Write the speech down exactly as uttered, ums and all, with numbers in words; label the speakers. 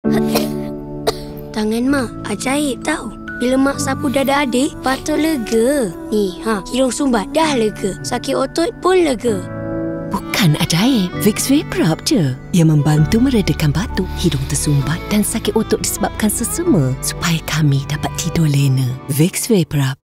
Speaker 1: Tangan Mak ajaib tau. Bila Mak sapu dada adik, patut lega. Ni, ha, hidung sumbat dah lega. Sakit otot pun lega.
Speaker 2: Bukan ajaib, Vicks Vaporub je yang membantu meredakan batuk, hidung tersumbat dan sakit otot disebabkan sesama supaya kami dapat tidur lena. Vicks Vaporub.